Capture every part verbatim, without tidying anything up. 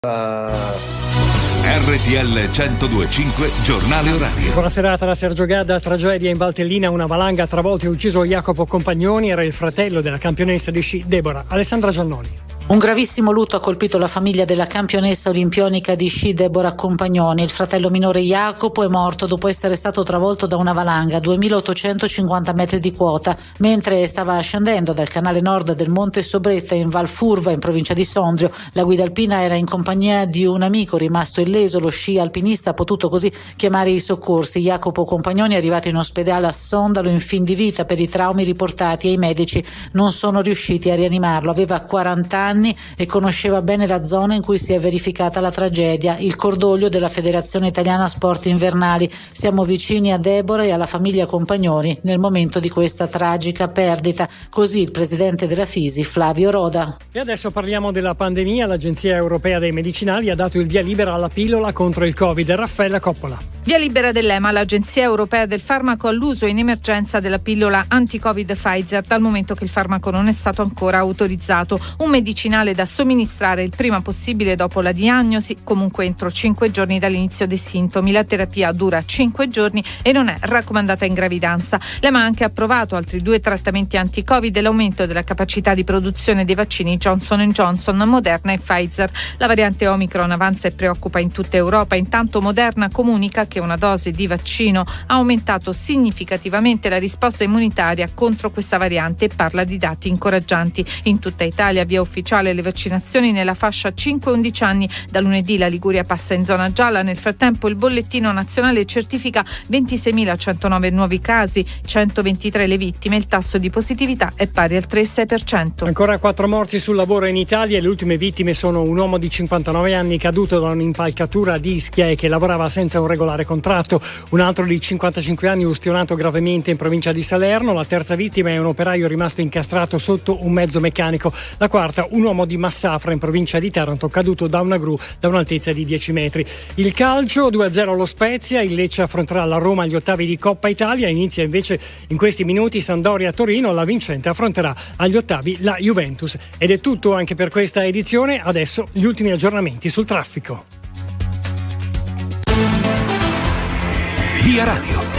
R T L centodue e cinque Giornale Orario. Buona serata da Sergio Gadda. Tragedia in Valtellina, una valanga ha travolto e ucciso Jacopo Compagnoni, era il fratello della campionessa di sci Deborah. Alessandra Giannoni. Un gravissimo lutto ha colpito la famiglia della campionessa olimpionica di sci Deborah Compagnoni. Il fratello minore Jacopo è morto dopo essere stato travolto da una valanga a duemilaottocentocinquanta metri di quota mentre stava scendendo dal canale nord del Monte Sobretta in Val Furva in provincia di Sondrio. La guida alpina era in compagnia di un amico rimasto illeso. Lo sci alpinista ha potuto così chiamare i soccorsi. Jacopo Compagnoni è arrivato in ospedale a Sondalo in fin di vita per i traumi riportati e i medici non sono riusciti a rianimarlo. Aveva quaranta anni e conosceva bene la zona in cui si è verificata la tragedia. Il cordoglio della Federazione Italiana Sport Invernali. Siamo vicini a Deborah e alla famiglia Compagnoni nel momento di questa tragica perdita. Così il presidente della Fisi, Flavio Roda. E adesso parliamo della pandemia. L'Agenzia Europea dei Medicinali ha dato il via libera alla pillola contro il Covid. Raffaella Coppola. Via libera dell'E M A, l'Agenzia Europea del Farmaco, all'uso in emergenza della pillola anti-Covid Pfizer, dal momento che il farmaco non è stato ancora autorizzato. Un medicinale da somministrare il prima possibile dopo la diagnosi, comunque entro cinque giorni dall'inizio dei sintomi. La terapia dura cinque giorni e non è raccomandata in gravidanza. L'E M A ha anche approvato altri due trattamenti anti-Covid e l'aumento della capacità di produzione dei vaccini Johnson and Johnson, Moderna e Pfizer. La variante Omicron avanza e preoccupa in tutta Europa. Intanto Moderna comunica che una dose di vaccino ha aumentato significativamente la risposta immunitaria contro questa variante e parla di dati incoraggianti. In tutta Italia via ufficiale le vaccinazioni nella fascia cinque undici anni. Da lunedì la Liguria passa in zona gialla. Nel frattempo il bollettino nazionale certifica ventiseiemilacentonove nuovi casi, centoventitré le vittime. Il tasso di positività è pari al tre virgola sei per cento. Ancora quattro morti sul lavoro in Italia e le ultime vittime sono un uomo di cinquantanove anni caduto da un'impalcatura ad Ischia e che lavorava senza un regolare contratto, un altro di cinquantacinque anni ustionato gravemente in provincia di Salerno, la terza vittima è un operaio rimasto incastrato sotto un mezzo meccanico, la quarta un uomo di Massafra in provincia di Taranto caduto da una gru da un'altezza di dieci metri. Il calcio due a zero allo Spezia, il Lecce affronterà la Roma agli ottavi di Coppa Italia, inizia invece in questi minuti Sampdoria-Torino, la vincente affronterà agli ottavi la Juventus. Ed è tutto anche per questa edizione, adesso gli ultimi aggiornamenti sul traffico. Via Radio.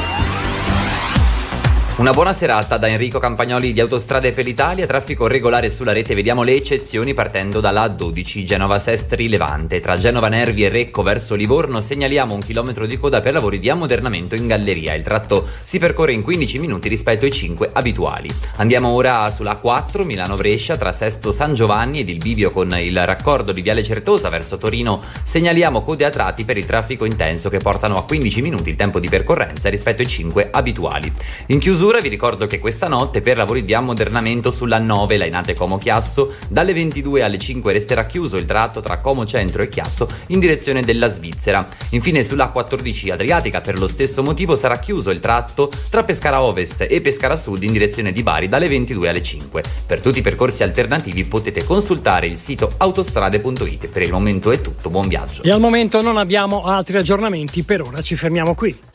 Una buona serata da Enrico Campagnoli di Autostrade per l'Italia. Traffico regolare sulla rete, vediamo le eccezioni partendo dalla A dodici Genova-Sestri Levante. Tra Genova Nervi e Recco verso Livorno segnaliamo un chilometro di coda per lavori di ammodernamento in galleria. Il tratto si percorre in quindici minuti rispetto ai cinque abituali. Andiamo ora sulla A quattro Milano-Brescia tra Sesto San Giovanni ed il bivio con il raccordo di Viale Certosa verso Torino. Segnaliamo code a tratti per il traffico intenso che portano a quindici minuti il tempo di percorrenza rispetto ai cinque abituali. In chiusura vi ricordo che questa notte per lavori di ammodernamento sulla nove Lainate Como Chiasso dalle ventidue alle cinque resterà chiuso il tratto tra Como Centro e Chiasso in direzione della Svizzera. Infine sulla A quattordici Adriatica per lo stesso motivo sarà chiuso il tratto tra Pescara Ovest e Pescara Sud in direzione di Bari dalle ventidue alle cinque. Per tutti i percorsi alternativi potete consultare il sito autostrade punto it. Per il momento è tutto, buon viaggio. E al momento non abbiamo altri aggiornamenti, per ora ci fermiamo qui.